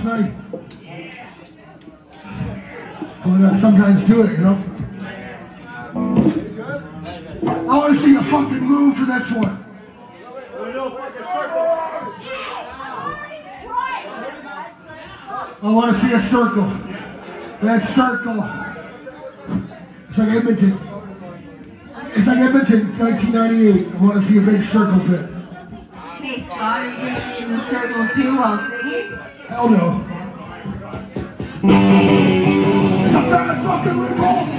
tonight? Well, I gotta sometimes do it, you know? I want to see a fucking move for this one. I want to see a circle. That circle. It's like Edmonton. It's like Edmonton, 1998. I want to see a big circle pit. Hey Scott, are you going to be in the circle too while singing? Hell no. It's a bad fucking little